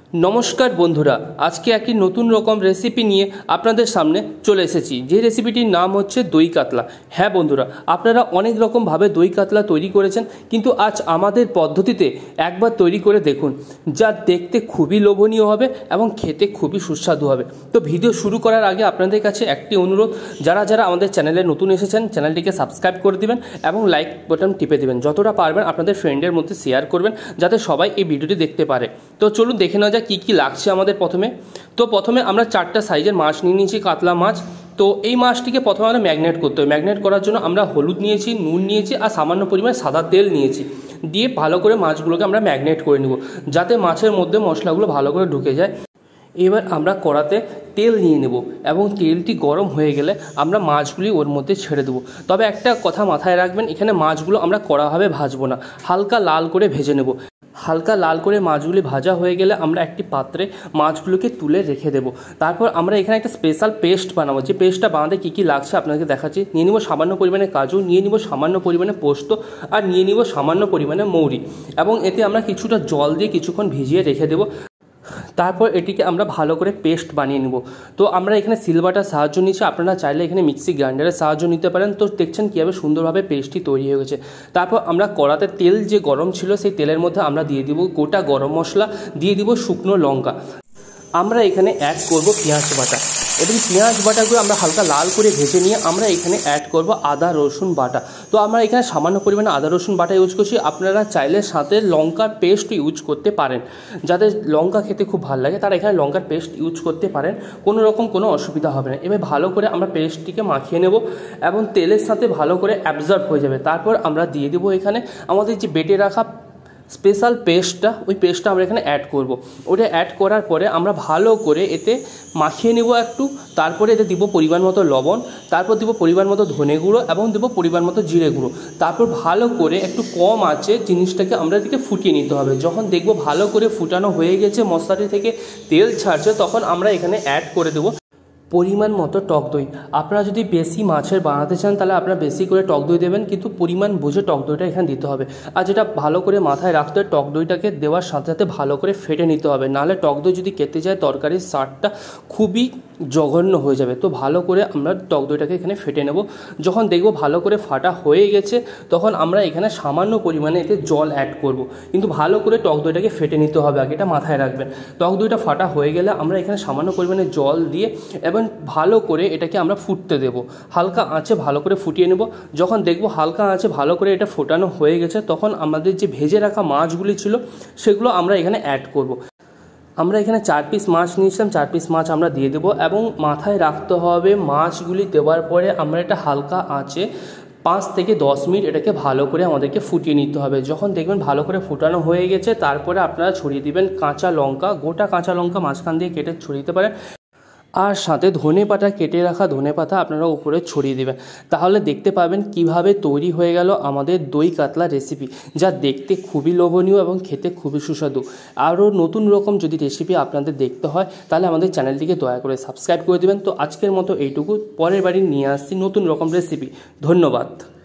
নমস্কার বন্ধুরা, আজকে একটি নতুন রকম রেসিপি নিয়ে আপনাদের সামনে চলে এসেছি। যে রেসিপিটির নাম হচ্ছে দই কাতলা। হ্যাঁ বন্ধুরা, আপনারা অনেক রকমভাবে দই কাতলা তৈরি করেছেন, কিন্তু আজ আমাদের পদ্ধতিতে একবার তৈরি করে দেখুন, যা দেখতে খুবই লোভনীয় হবে এবং খেতে খুবই সুস্বাদু হবে। তো ভিডিও শুরু করার আগে আপনাদের কাছে একটি অনুরোধ, যারা যারা আমাদের চ্যানেলে নতুন এসেছেন চ্যানেলটিকে সাবস্ক্রাইব করে দিবেন এবং লাইক বাটন টিপে দিবেন। যতটা পারবেন আপনাদের ফ্রেন্ডের মধ্যে শেয়ার করবেন, যাতে সবাই এই ভিডিওটি দেখতে পারে। তো চলুন দেখে নেওয়া যাক কী লাগছে আমাদের। প্রথমে আমরা 4টা সাইজের মাছ নিয়ে নিয়েছি, কাতলা মাছ। তো এই মাছটিকে প্রথমে আমরা ম্যাগনেট করতে হবে। ম্যাগনেট করার জন্য আমরা হলুদ নিয়েছি, নুন নিয়েছি আর সামান্য পরিমাণে সাদা তেল নিয়েছি। দিয়ে ভালো করে মাছগুলোকে আমরা ম্যাগনেট করে নেব, যাতে মাছের মধ্যে মশলাগুলো ভালো করে ঢুকে যায়। এবার আমরা কড়াতে তেল নিয়ে নেব এবং তেলটি গরম হয়ে গেলে আমরা মাছগুলি ওর মধ্যে ছেড়ে দেবো। তবে একটা কথা মাথায় রাখবেন, এখানে মাছগুলো আমরা কড়াভাবে ভাজবো না, হালকা লাল করে ভেজে নেব। হালকা লাল করে মাছগুলি ভাজা হয়ে গেলে আমরা একটি পাত্রে মাছগুলোকে তুলে রেখে দেব। তারপর আমরা এখানে একটা স্পেশাল পেস্ট বানাবো। যে পেস্টটা বানাতে কী লাগছে আপনাদেরকে দেখাচ্ছি। নিয়ে নিব সামান্য পরিমাণে কাজু, নিয়ে নিব সামান্য পরিমাণে পোস্ত, আর নিয়ে নিব সামান্য পরিমাণে মৌরি, এবং এতে আমরা কিছুটা জল দিয়ে কিছুক্ষণ ভিজিয়ে রেখে দেবো। তারপর এটিকে আমরা ভালো করে পেস্ট বানিয়ে নেব। তো আমরা এখানে সিলবাটার সাহায্য নিচ্ছি, আপনারা চাইলে এখানে মিক্সি গ্রাইন্ডারের সাহায্য নিতে পারেন। তো দেখছেন কীভাবে সুন্দরভাবে পেস্টটি তৈরি হয়ে গেছে। তারপর আমরা কড়াতে তেল যে গরম ছিল, সেই তেলের মধ্যে আমরা দিয়ে দিব গোটা গরম মশলা, দিয়ে দিব শুকনো লঙ্কা। আমরা এখানে অ্যাড করব পেঁয়াজ বাটা, এবং পেঁয়াজ বাটাগুলো আমরা হালকা লাল করে ভেজে নিয়ে আমরা এখানে অ্যাড করব আদা রসুন বাটা। তো আমরা এখানে সামান্য পরিমাণে আদা রসুন বাটা ইউজ করছি। আপনারা চাইলে সাথে লঙ্কার পেস্ট ইউজ করতে পারেন, যাদের লঙ্কা খেতে খুব ভালো লাগে তারা এখানে লঙ্কার পেস্ট ইউজ করতে পারেন, কোনো অসুবিধা হবে না। এবার ভালো করে আমরা পেস্টটিকে মাখিয়ে নেব এবং তেলের সাথে ভালো করে অ্যাবজর্ব হয়ে যাবে। তারপর আমরা দিয়ে দেবো এখানে আমাদের যে বেটে রাখা স্পেশাল পেস্টটা, ওই পেস্টটা আমরা এখানে অ্যাড করব। ওটা অ্যাড করার পরে আমরা ভালো করে এতে মাখিয়ে নেব একটু। তারপরে এতে দিব পরিমাণ মতো লবণ, তারপর দিব পরিমাণ মতো ধনে গুঁড়ো এবং দেবো পরিমাণ মতো জিরে গুঁড়ো। তারপর ভালো করে একটু কম আঁচে জিনিসটাকে আমরা এদিকে ফুটিয়ে নিতে হবে। যখন দেখব ভালো করে ফুটানো হয়ে গেছে, মশলাটি থেকে তেল ছাড়ছে, তখন আমরা এখানে অ্যাড করে দেবো পরিমাণ মতো টক দই। আপনারা যদি বেশি মাছের বানাতে চান তাহলে আপনারা বেশি করে টক দই দেবেন, কিন্তু পরিমাণ বুঝে টক দইটা এখানে দিতে হবে। আর যেটা ভালো করে মাথায় রাখতে হবে, টক দইটাকে দেওয়ার সাথে সাথে ভালো করে ফেটে নিতে হবে, নাহলে টক দই যদি কেটে যায় তরকারির স্বাদটা খুবই জঘন্য হয়ে যাবে। তো ভালো করে আমরা টক দইটাকে এখানে ফেটে নেব। যখন দেখব ভালো করে ফাটা হয়ে গেছে, তখন আমরা এখানে সামান্য পরিমাণে এতে জল অ্যাড করব, কিন্তু ভালো করে টক দইটাকে ফেটে নিতে হবে আগে, এটা মাথায় রাখবেন। টক দইটা ফাটা হয়ে গেলে আমরা এখানে সামান্য পরিমাণে জল দিয়ে এবং ভালো করে এটাকে আমরা ফুটতে দেব। হালকা আঁচে ভালো করে ফুটিয়ে নেব। যখন দেখব হালকা আঁচে ভালো করে এটা ফোটানো হয়ে গেছে, তখন আমাদের যে ভেজে রাখা মাছগুলি ছিল সেগুলো আমরা এখানে অ্যাড করব। আমরা এখানে 4 পিস মাছ নিয়েছিলাম, 4 পিস মাছ আমরা দিয়ে দেবো। এবং মাথায় রাখতে হবে, মাছগুলি দেওয়ার পরে আমরা এটা হালকা আঁচে 5 থেকে 10 মিনিট এটাকে ভালো করে আমাদেরকে ফুটিয়ে নিতে হবে। যখন দেখবেন ভালো করে ফুটানো হয়ে গেছে, তারপরে আপনারা ছড়িয়ে দিবেন কাঁচা লঙ্কা, গোটা কাঁচা লঙ্কা মাঝখান দিয়ে কেটে ছড়িয়ে দিতে পারেন, আর সাথে ধনেপাতা, কেটে রাখা ধনেপাতা আপনারা উপরে ছড়িয়ে দেবেন। তাহলে দেখতে পাবেন কিভাবে তৈরি হয়ে গেল আমাদের দই কাতলা রেসিপি, যা দেখতে খুবই লোভনীয় এবং খেতে খুবই সুস্বাদু। আরও নতুন রকম যদি রেসিপি আপনাদের দেখতে হয় তাহলে আমাদের চ্যানেলটিকে দয়া করে সাবস্ক্রাইব করে দেবেন। তো আজকের মতো এইটুকু, পরের বাড়ি নিয়ে আসছি নতুন রকম রেসিপি। ধন্যবাদ।